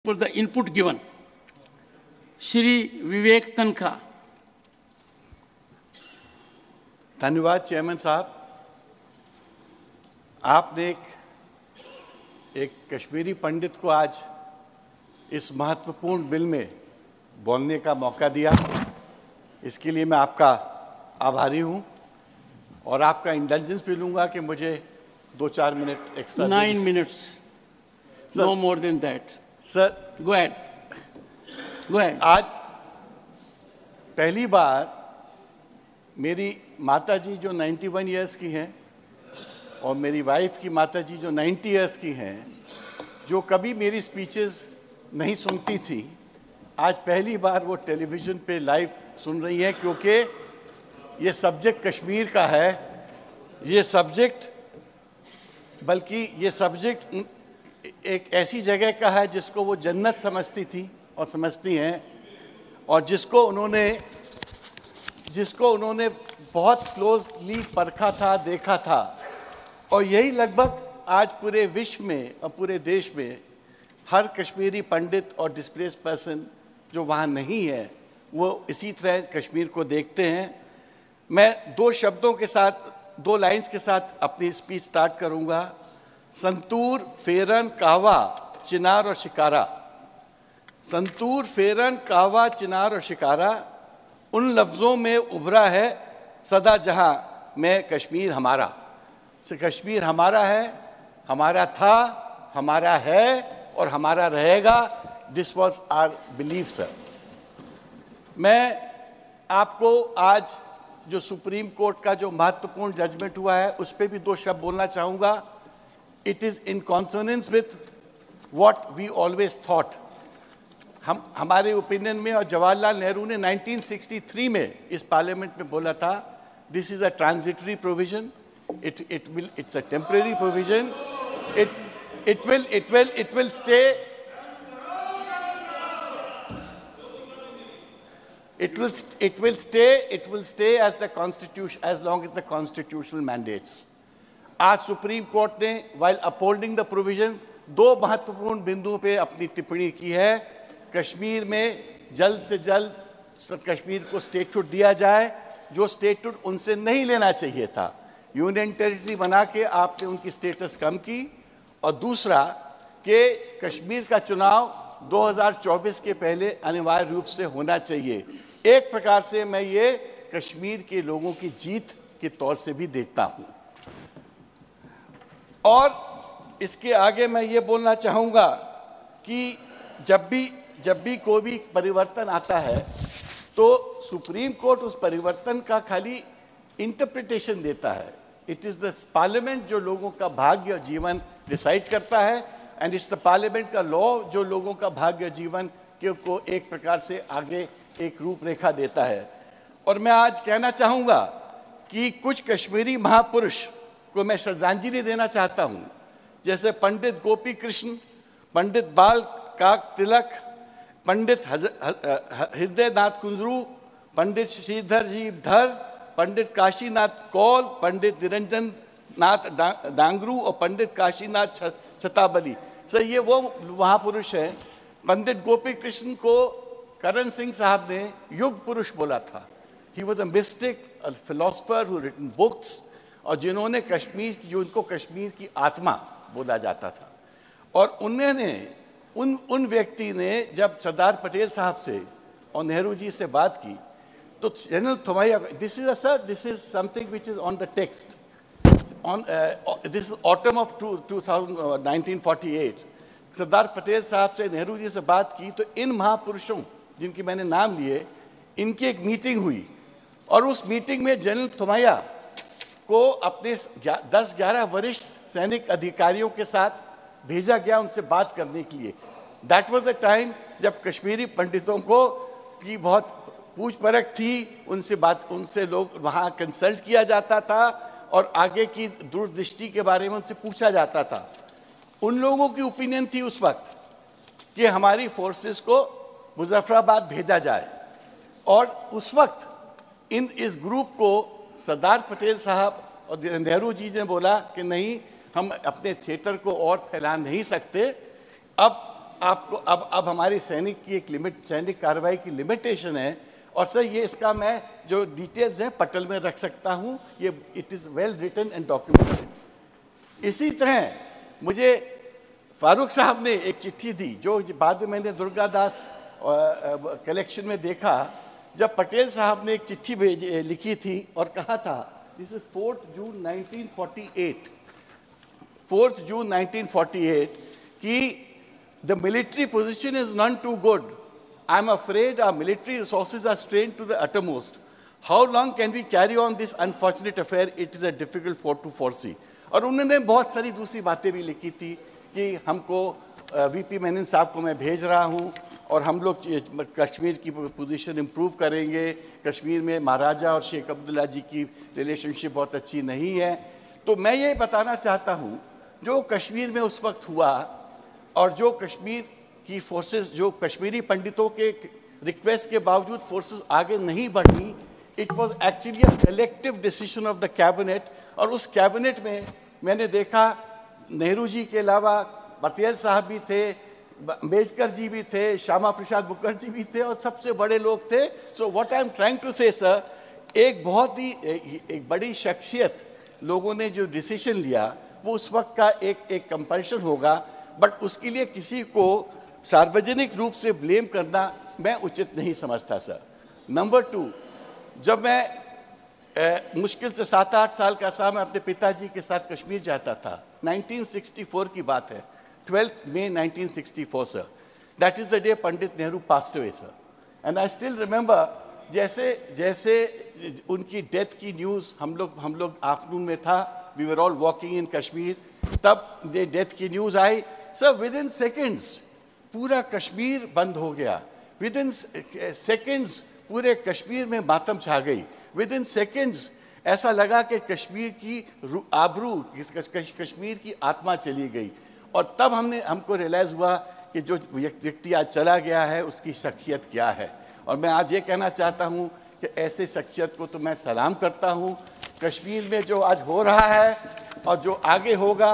for the input given. Shri Vivek तनखा। धन्यवाद chairman साहब। आपने एक कश्मीरी पंडित को आज इस महत्वपूर्ण बिल में बोलने का मौका दिया, इसके लिए मैं आपका आभारी हूं और आपका इंडल्जेंस भी लूंगा कि मुझे 2-4 minute extra 9 minutes, no more than that. Sir Go ahead. Go ahead. आज पहली बार मेरी माताजी जो 91 इयर्स की हैं और मेरी वाइफ की माताजी जो 90 इयर्स की हैं, जो कभी मेरी स्पीचेस नहीं सुनती थी, आज पहली बार वो टेलीविज़न पे लाइव सुन रही हैं, क्योंकि ये सब्जेक्ट कश्मीर का है। ये सब्जेक्ट एक ऐसी जगह का है जिसको वो जन्नत समझती थी और समझती हैं, और जिसको उन्होंने बहुत क्लोजली परखा था, देखा था। और यही लगभग आज पूरे विश्व में और पूरे देश में हर कश्मीरी पंडित और डिस्प्लेस्ड पर्सन जो वहाँ नहीं है, वो इसी तरह कश्मीर को देखते हैं। मैं 2 लाइंस के साथ अपनी स्पीच स्टार्ट करूँगा। संतूर, फेरन, कहवा, चिनार और शिकारा। संतूर, फेरन, कहवा, चिनार और शिकारा उन लफ्ज़ों में उभरा है सदा जहां मैं कश्मीर हमारा। से कश्मीर हमारा है, हमारा था, हमारा है और हमारा रहेगा। This was our belief sir. मैं आपको आज जो सुप्रीम कोर्ट का जो महत्वपूर्ण जजमेंट हुआ है उस पर भी 2 शब्द बोलना चाहूँगा। It is in consonance with what we always thought. हमारे ओपिनियन में, और जवाहरलाल नेहरू ने 1963 में इस पार्लियामेंट में बोला था, this is a transitory provision, it's a temporary provision, it will stay as the constitution, as long as the constitutional mandates. आज सुप्रीम कोर्ट ने वाइल अपहोल्डिंग द प्रोविजन 2 महत्वपूर्ण बिंदुओं पे अपनी टिप्पणी की है। कश्मीर में जल्द से जल्द कश्मीर को स्टेटहुड दिया जाए, जो स्टेटहुड उनसे नहीं लेना चाहिए था। यूनियन टेरिटरी बना के आपने उनकी स्टेटस कम की। और दूसरा कि कश्मीर का चुनाव 2024 के पहले अनिवार्य रूप से होना चाहिए। एक प्रकार से मैं ये कश्मीर के लोगों की जीत के तौर से भी देखता हूँ। और इसके आगे मैं ये बोलना चाहूँगा कि जब भी कोई भी परिवर्तन आता है तो सुप्रीम कोर्ट उस परिवर्तन का खाली इंटरप्रिटेशन देता है। इट इज़ द पार्लियामेंट जो लोगों का भाग्य और जीवन डिसाइड करता है, एंड इट्स द पार्लियामेंट का लॉ जो लोगों का भाग्य और जीवन को एक प्रकार से आगे एक रूपरेखा देता है। और मैं आज कहना चाहूँगा कि कुछ कश्मीरी महापुरुष को मैं श्रद्धांजलि देना चाहता हूँ, जैसे पंडित गोपी कृष्ण, पंडित बाल काक तिलक, पंडित हृदय नाथ कुंजरू, पंडित श्रीधर जी धर, पंडित काशीनाथ कौल, पंडित निरंजन नाथ डांगरू और पंडित काशीनाथ छताबली। सर ये वो महापुरुष हैं। पंडित गोपी कृष्ण को करण सिंह साहब ने युग पुरुष बोला था। He was a mystic, a philosopher who written books, और जिन्होंने उनको कश्मीर की आत्मा बोला जाता था। और उन्होंने उन व्यक्ति ने जब सरदार पटेल साहब से और नेहरू जी से बात की तो general Thimayya, this is something which is on the text, this is autumn of 1948। Sardar Patel साहब से नेहरू जी से बात की तो इन महापुरुषों जिनके मैंने नाम लिए, इनकी एक मीटिंग हुई और उस मीटिंग में जनरल थोमाया को अपने 10-11 वरिष्ठ सैनिक अधिकारियों के साथ भेजा गया उनसे बात करने के लिए। दैट वाज द टाइम जब कश्मीरी पंडितों को की बहुत पूछ परख थी, उनसे लोग वहाँ कंसल्ट किया जाता था और आगे की दूरदृष्टि के बारे में उनसे पूछा जाता था। उन लोगों की ओपिनियन थी उस वक्त कि हमारी फोर्सेस को मुजफ्फराबाद भेजा जाए, और उस वक्त इस ग्रुप को सरदार पटेल साहब और नेहरू जी ने बोला कि नहीं, हम अपने थिएटर को और फैला नहीं सकते। अब आपको अब हमारी सैनिक की एक लिमिट, सैनिक कार्रवाई की लिमिटेशन है। और सर ये इसका मैं जो डिटेल्स हैं पटल में रख सकता हूँ, ये it is well written and documented. इसी तरह मुझे फारूक साहब ने एक चिट्ठी दी, जो बाद में मैंने दुर्गादास कलेक्शन में देखा, जब पटेल साहब ने एक चिट्ठी लिखी थी और कहा था, दिस इज 4 जून 1948, 4 जून 1948, कि the military position is none too good, I am afraid our military resources are strained to the utmost, how long can we carry on this unfortunate affair, it is a difficult for to foresee. और उन्होंने बहुत सारी दूसरी बातें भी लिखी थी कि हमको वीपी मेनन साहब को मैं भेज रहा हूँ और हम लोग कश्मीर की पोजीशन इम्प्रूव करेंगे, कश्मीर में महाराजा और शेख अब्दुल्ला जी की रिलेशनशिप बहुत अच्छी नहीं है। तो मैं ये बताना चाहता हूँ, जो कश्मीर में उस वक्त हुआ और जो कश्मीर की फोर्सेस, जो कश्मीरी पंडितों के रिक्वेस्ट के बावजूद फोर्सेस आगे नहीं बढ़ी, it was actually a collective decision of the cabinet. और उस कैबिनेट में मैंने देखा नेहरू जी के अलावा पटेल साहब भी थे, अम्बेडकर जी भी थे, श्यामा प्रसाद मुखर्जी भी थे और सबसे बड़े लोग थे। So what I am trying to say sir, एक बहुत ही एक बड़ी शख्सियत लोगों ने जो डिसीजन लिया वो उस वक्त का एक कंपल्शन होगा, बट उसके लिए किसी को सार्वजनिक रूप से ब्लेम करना मैं उचित नहीं समझता सर। नंबर 2, जब मैं मुश्किल से 7-8 साल का था, मैं अपने पिताजी के साथ कश्मीर जाता था। 1964 की बात है, 12 May 1964 sir, that is the day Pandit Nehru passed away sir. And I still remember, जैसे उनकी डेथ की न्यूज़ हम लोग आफ्टरनून में था, we were all walking in Kashmir, तब डेथ की न्यूज़ आई सर, विद इन सेकेंड्स पूरा कश्मीर बंद हो गया, विद इन सेकेंड्स पूरे कश्मीर में मातम छा गई, विद इन सेकेंड्स ऐसा लगा कि कश्मीर की आबरू, कश्मीर की आत्मा चली गई। और तब हमको रियलाइज़ हुआ कि जो व्यक्ति आज चला गया है उसकी शख्सियत क्या है। और मैं आज ये कहना चाहता हूँ कि ऐसे शख्सियत को तो मैं सलाम करता हूँ। कश्मीर में जो आज हो रहा है और जो आगे होगा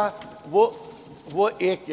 वो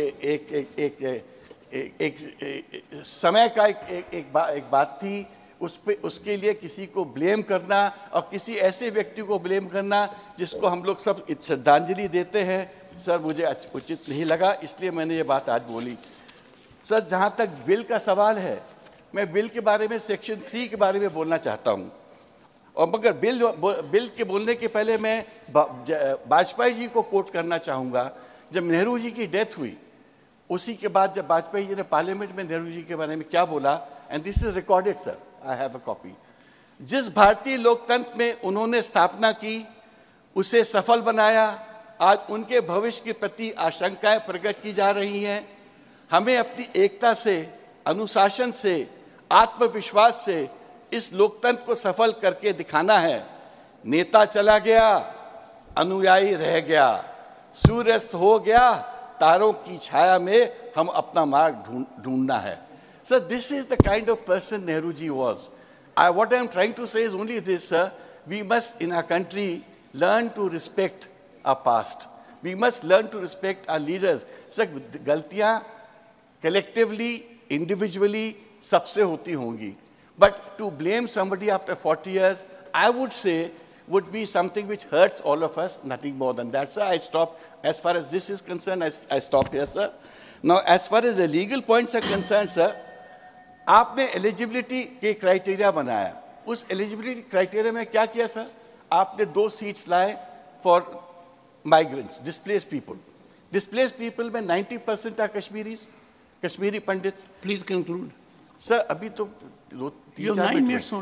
एक समय का एक बात थी। उसके लिए किसी को ब्लेम करना और किसी ऐसे व्यक्ति को ब्लेम करना जिसको हम लोग सब श्रद्धांजलि देते हैं, सर मुझे उचित नहीं लगा, इसलिए मैंने ये बात आज बोली। सर जहाँ तक बिल का सवाल है, मैं बिल के बारे में सेक्शन 3 के बारे में बोलना चाहता हूँ। और मगर बिल के बोलने के पहले मैं वाजपेयी जी को कोट करना चाहूँगा। जब नेहरू जी की डेथ हुई, उसी के बाद जब वाजपेयी जी ने पार्लियामेंट में नेहरू जी के बारे में क्या बोला, and this is recorded sir, I have a copy, जिस भारतीय लोकतंत्र में उन्होंने स्थापना की उसे सफल बनाया, आज उनके भविष्य के प्रति आशंकाएं प्रकट की जा रही हैं। हमें अपनी एकता से, अनुशासन से, आत्मविश्वास से इस लोकतंत्र को सफल करके दिखाना है। नेता चला गया, अनुयायी रह गया, सूर्यास्त हो गया, तारों की छाया में हम अपना मार्ग ढूंढना है। So this is the kind of person Nehruji was. What I am trying to say is only this, sir. We must, in our country, learn to respect our past. We must learn to respect our leaders. Sir, गलतियाँ collectively, individually, सबसे होती होंगी. But to blame somebody after 40 years, I would say, would be something which hurts all of us, nothing more than that. Sir, I stop. As far as this is concerned, I stop here, sir. Now, as far as the legal points are concerned, sir, आपने eligibility के criteria बनाया। उस eligibility criteria में क्या किया sir? आपने 2 seats लाए for migrants, displaced people. Displaced people में 90% are Kashmiris, Kashmiri Pandits. Please conclude sir. अभी तो 3-4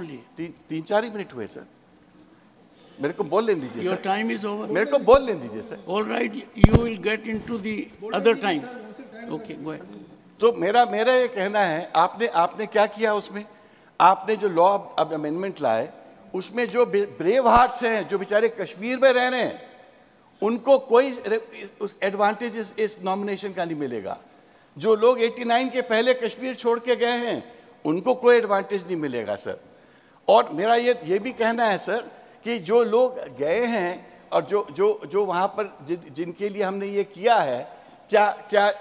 मिनट हुए सर, मेरे को बोल लेने दीजिए। योर टाइम इज ओवर, मेरे को बोल लेने दीजिए sir. All right, you will get into the other time. Okay, go ahead. तो मेरा ये कहना है, आपने क्या किया उसमें? आपने जो लॉ अब अमेंडमेंट लाए, उसमें जो ब्रेव हार्ट्स हैं, जो बेचारे कश्मीर में रह रहे हैं, उनको कोई एडवांटेज इस नॉमिनेशन का नहीं मिलेगा। जो लोग 89 के पहले कश्मीर छोड़ के गए हैं, उनको कोई एडवांटेज नहीं मिलेगा सर। और मेरा ये भी कहना है सर कि जो लोग गए हैं और जो वहाँ पर जिनके लिए हमने ये किया है, क्या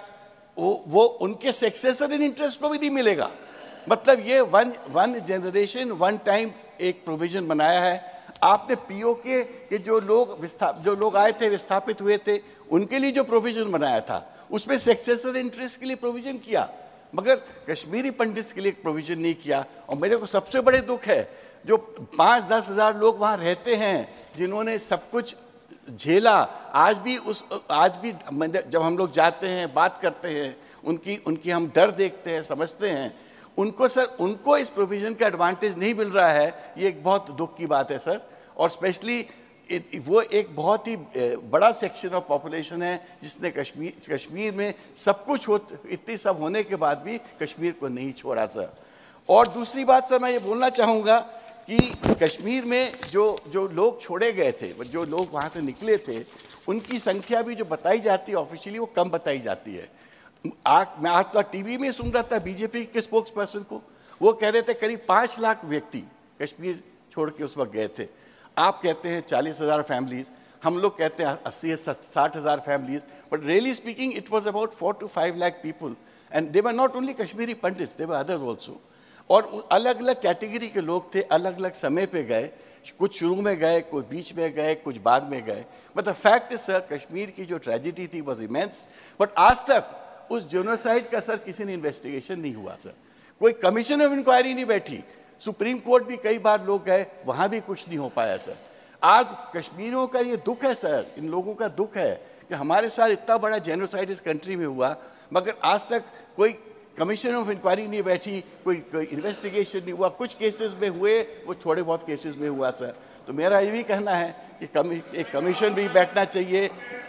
वो उनके सक्सेसर इन इंटरेस्ट को भी नहीं मिलेगा। मतलब ये वन जनरेशन वन टाइम एक प्रोविजन बनाया है। आपने पीओके के जो लोग आए थे, विस्थापित हुए थे, उनके लिए जो प्रोविजन बनाया था उसमें सक्सेसर इंटरेस्ट के लिए प्रोविजन किया, मगर कश्मीरी पंडित्स के लिए प्रोविजन नहीं किया। और मेरे को सबसे बड़े दुख है जो 5-10 हज़ार लोग वहाँ रहते हैं जिन्होंने सब कुछ झेला, आज भी जब हम लोग जाते हैं, बात करते हैं, उनकी हम डर देखते हैं, समझते हैं, उनको इस प्रोविजन का एडवांटेज नहीं मिल रहा है। ये एक बहुत दुख की बात है सर। और स्पेशली वो एक बहुत ही बड़ा सेक्शन ऑफ पॉपुलेशन है जिसने कश्मीर में सब कुछ इतनी सब होने के बाद भी कश्मीर को नहीं छोड़ा सर। और दूसरी बात सर, मैं ये बोलना चाहूँगा कि कश्मीर में जो लोग छोड़े गए थे, जो लोग वहाँ से निकले थे, उनकी संख्या भी जो बताई जाती है ऑफिशियली वो कम बताई जाती है। मैं आज तक टीवी में सुन रहा था बीजेपी के स्पोक्स पर्सन को, वो कह रहे थे करीब 5 लाख व्यक्ति कश्मीर छोड़ के उस वक्त गए थे। आप कहते हैं 40,000 फैमिलीज, हम लोग कहते हैं 80-60,000 families, but really speaking it was about 4 to 5 lakh people and they were not only Kashmiri Pandits, they were others also. और अलग अलग कैटेगरी के लोग थे, अलग अलग समय पे गए, कुछ शुरू में गए, कुछ बीच में गए, कुछ बाद में गए। But the fact is sir, Kashmir की जो ट्रेजिडी थी वॉज इमेंस, बट आज तक उस जेनोसाइड का सर किसी ने इन्वेस्टिगेशन नहीं हुआ सर, कोई कमीशन ऑफ इंक्वायरी नहीं बैठी। सुप्रीम कोर्ट भी कई बार लोग गए, वहाँ भी कुछ नहीं हो पाया सर। आज कश्मीरियों का ये दुख है सर, इन लोगों का दुख है कि हमारे साथ इतना बड़ा जेनोसाइड इस कंट्री में हुआ, मगर आज तक कोई कमीशन ऑफ इंक्वायरी नहीं बैठी, कोई इन्वेस्टिगेशन नहीं हुआ। कुछ केसेस में हुए, वो थोड़े बहुत केसेस में हुआ सर। तो मेरा ये भी कहना है कि एक कमीशन भी बैठना चाहिए।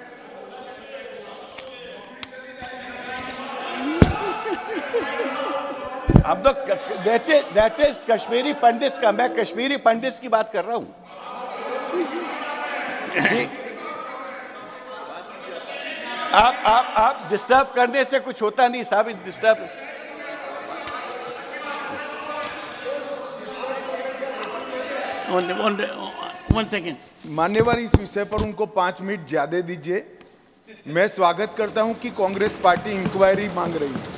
हम लोग दैट इज कश्मीरी पंडित्स का, मैं कश्मीरी पंडित्स की बात कर रहा हूं जी। आप डिस्टर्ब करने से कुछ होता नहीं साहब, डिस्टर्ब। One second. मान्यवर, इस विषय पर उनको 5 मिनट ज्यादा दीजिए। मैं स्वागत करता हूं कि कांग्रेस पार्टी इंक्वायरी मांग रही है।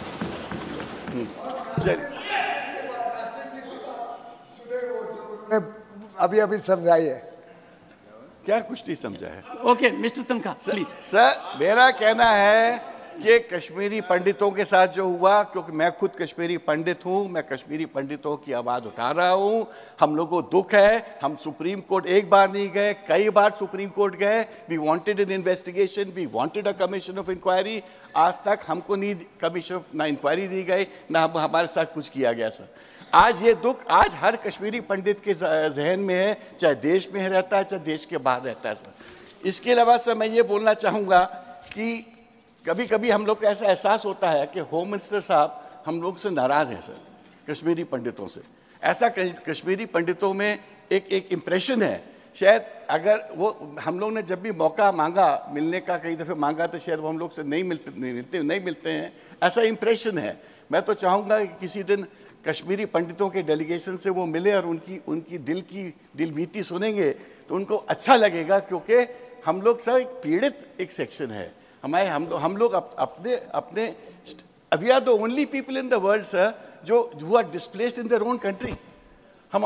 अभी समझाई है, क्या कुछ नहीं समझा है? Okay, Mr. Tanka, please. Sir, मेरा कहना है कि कश्मीरी पंडितों के साथ जो हुआ, क्योंकि मैं खुद कश्मीरी पंडित हूं, मैं कश्मीरी पंडितों की आवाज़ उठा रहा हूं। हम लोगों को दुख है, हम सुप्रीम कोर्ट एक बार नहीं गए, कई बार सुप्रीम कोर्ट गए। We wanted an investigation, we wanted a commission of inquiry. आज तक हमको नहीं कमीशन ऑफ ना इंक्वायरी दी गई, ना हमारे साथ कुछ किया गया सर। आज ये दुख आज हर कश्मीरी पंडित के जहन में है, चाहे देश में रहता है, चाहे देश के बाहर रहता है सर। इसके अलावा सर, मैं ये बोलना चाहूँगा कि कभी कभी हम लोग को ऐसा एहसास होता है कि होम मिनिस्टर साहब हम लोग से नाराज़ हैं सर, कश्मीरी पंडितों से। ऐसा कश्मीरी पंडितों में एक इम्प्रेशन है, शायद अगर वो हम लोग ने जब भी मौका मांगा मिलने का, कई दफ़े मांगा, तो शायद वो हम लोग से नहीं मिलते हैं, ऐसा इम्प्रेशन है। मैं तो चाहूँगा कि किसी दिन कश्मीरी पंडितों के डेलीगेशन से वो मिले और उनकी दिल बीती सुनेंगे तो उनको अच्छा लगेगा, क्योंकि हम लोग सर एक पीड़ित एक सेक्शन है। हम लोग अपने we are the only people in the world sir जो are displaced in their own country. हम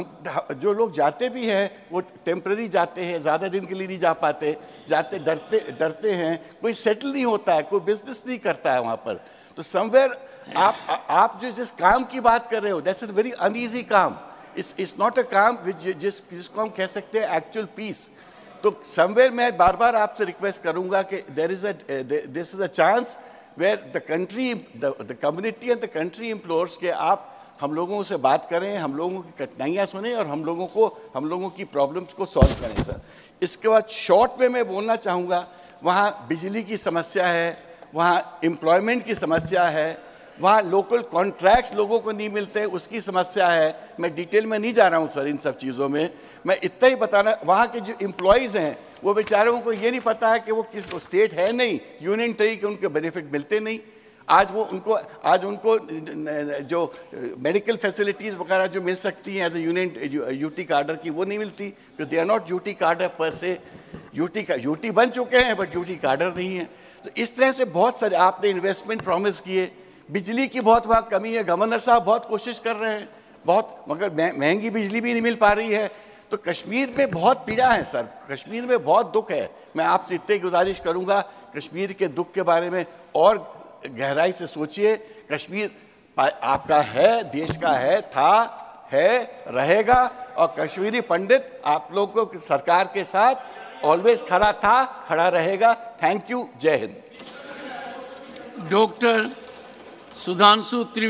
जो लोग जाते भी हैं वो टेम्पररी जाते हैं, ज़्यादा दिन के लिए नहीं जा पाते, जाते डरते हैं, कोई सेटल नहीं होता है, कोई बिजनेस नहीं करता है वहाँ पर। तो समवेयर आप जो जिस काम की बात कर रहे हो, दैट्स अ वेरी अनईजी काम। इट्स नॉट अ काम जिसको हम कह सकते हैं एक्चुअल पीस। तो समवेयर मैं बार बार आपसे रिक्वेस्ट करूंगा कि this is a chance where the community and the country implores के आप हम लोगों से बात करें, हम लोगों की कठिनाइयाँ सुने और हम लोगों की प्रॉब्लम्स को सॉल्व करें सर। इसके बाद शॉर्ट में मैं बोलना चाहूँगा, वहाँ बिजली की समस्या है, वहाँ एम्प्लॉयमेंट की समस्या है, वहाँ लोकल कॉन्ट्रैक्ट्स लोगों को नहीं मिलते, उसकी समस्या है। मैं डिटेल में नहीं जा रहा हूँ सर इन सब चीज़ों में, मैं इतना ही बताना, वहाँ के जो एम्प्लॉयज़ हैं वो बेचारों को ये नहीं पता है कि वो किस स्टेट है नहीं, यूनियन टेरिटरी के उनके बेनिफिट मिलते नहीं। आज उनको जो मेडिकल फैसिलिटीज़ वगैरह जो मिल सकती हैं एज ए यूनियन यूटी कार्डर की, वो नहीं मिलती, तो दे आर नॉट यूटी कार्डर पर से। यूटी बन चुके हैं बट यूटी कार्डर नहीं है। तो इस तरह से बहुत सारे आपने इन्वेस्टमेंट प्रॉमिस किए, बिजली की बहुत वहाँ कमी है, गवर्नर साहब बहुत कोशिश कर रहे हैं, बहुत, मगर महंगी बिजली भी नहीं मिल पा रही है। तो कश्मीर में बहुत पीड़ा है सर, कश्मीर में बहुत दुख है। मैं आपसे इतनी गुजारिश करूंगा, कश्मीर के दुख के बारे में और गहराई से सोचिए। कश्मीर आपका है, देश का है, था, है, रहेगा, और कश्मीरी पंडित आप लोगों की सरकार के साथ ऑलवेज खड़ा था, खड़ा रहेगा। थैंक यू, जय हिंद। डॉक्टर सुधांशु त्रिवेदी।